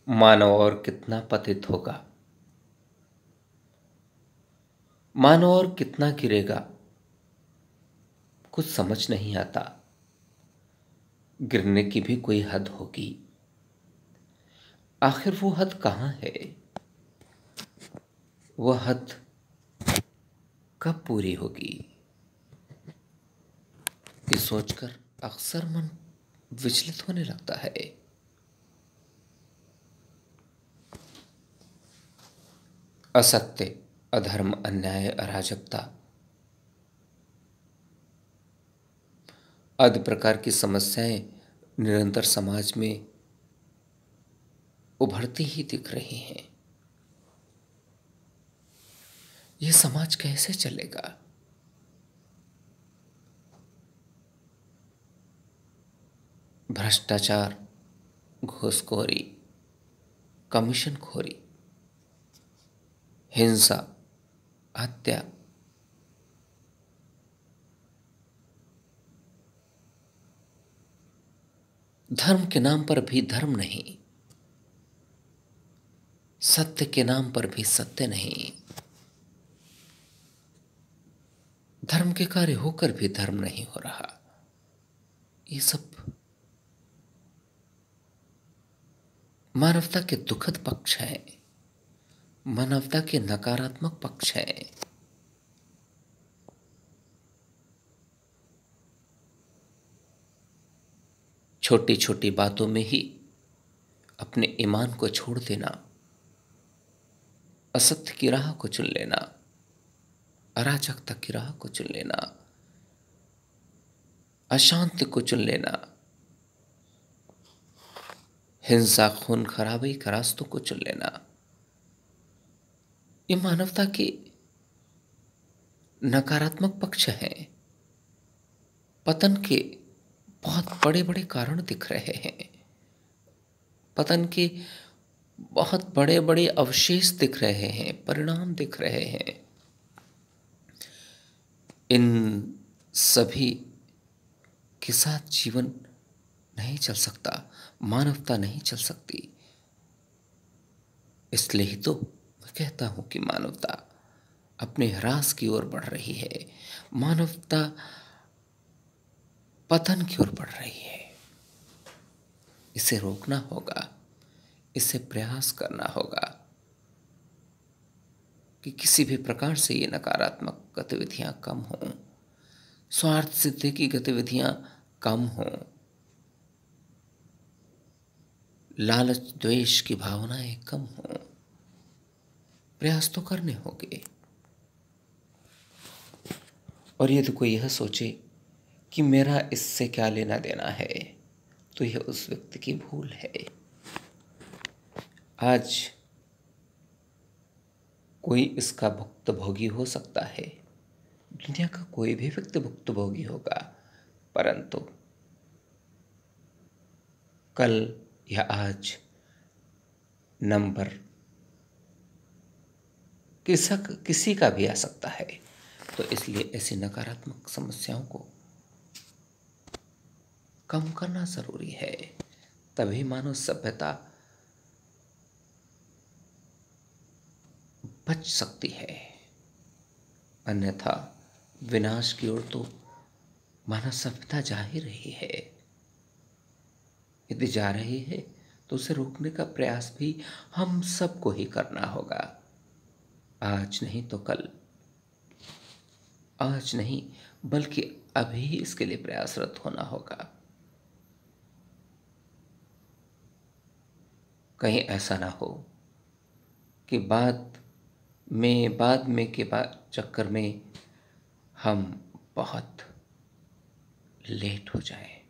मानव और कितना पतित होगा, मानव और कितना गिरेगा, कुछ समझ नहीं आता। गिरने की भी कोई हद होगी, आखिर वो हद कहाँ है? वो हद कब पूरी होगी? ये सोचकर अक्सर मन विचलित होने लगता है। असत्य, अधर्म, अन्याय, अराजकता आदि प्रकार की समस्याएं निरंतर समाज में उभरती ही दिख रही हैं। ये समाज कैसे चलेगा? भ्रष्टाचार, घूसखोरी, कमीशनखोरी, हिंसा, हत्या, धर्म के नाम पर भी धर्म नहीं, सत्य के नाम पर भी सत्य नहीं, धर्म के कार्य होकर भी धर्म नहीं हो रहा। ये सब मानवता के दुखद पक्ष हैं, मानवता के नकारात्मक पक्ष हैं। छोटी छोटी बातों में ही अपने ईमान को छोड़ देना, असत्य की राह को चुन लेना, अराजकता की राह को चुन लेना, अशांति को चुन लेना, हिंसा, खून खराबे के रास्तों को चुन लेना, ये मानवता के नकारात्मक पक्ष हैं। पतन के बहुत बड़े बड़े कारण दिख रहे हैं, पतन के बहुत बड़े बड़े अवशेष दिख रहे हैं, परिणाम दिख रहे हैं। इन सभी के साथ जीवन नहीं चल सकता, मानवता नहीं चल सकती। इसलिए ही तो मैं कहता हूं कि मानवता अपने ह्रास की ओर बढ़ रही है, मानवता पतन की ओर बढ़ रही है। इसे रोकना होगा, इसे प्रयास करना होगा कि किसी भी प्रकार से ये नकारात्मक गतिविधियां कम हों, स्वार्थ सिद्धि की गतिविधियां कम हों, लालच द्वेष की भावनाएं कम हों। प्रयास तो करने होंगे। और यदि कोई यह सोचे कि मेरा इससे क्या लेना देना है, तो यह उस व्यक्ति की भूल है। आज कोई इसका भुक्तभोगी हो सकता है, दुनिया का कोई भी व्यक्ति भुक्तभोगी होगा, परंतु कल या आज नंबर किसी का भी आ सकता है। तो इसलिए ऐसी नकारात्मक समस्याओं को कम करना जरूरी है, तभी मानव सभ्यता बच सकती है। अन्यथा विनाश की ओर तो मानव सभ्यता जा ही रही है। यदि जा रही है तो उसे रोकने का प्रयास भी हम सबको ही करना होगा। आज नहीं तो कल, आज नहीं बल्कि अभी ही इसके लिए प्रयासरत होना होगा। कहीं ऐसा ना हो कि बाद में के बाद चक्कर में हम बहुत लेट हो जाएं।